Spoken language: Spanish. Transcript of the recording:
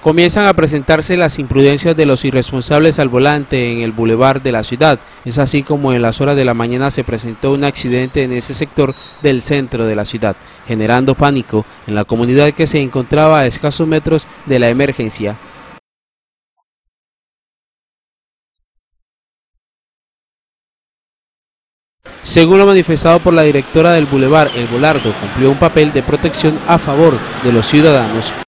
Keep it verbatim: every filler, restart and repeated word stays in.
Comienzan a presentarse las imprudencias de los irresponsables al volante en el bulevar de la ciudad. Es así como en las horas de la mañana se presentó un accidente en ese sector del centro de la ciudad, generando pánico en la comunidad que se encontraba a escasos metros de la emergencia. Según lo manifestado por la directora del Boulevard, el Volardo cumplió un papel de protección a favor de los ciudadanos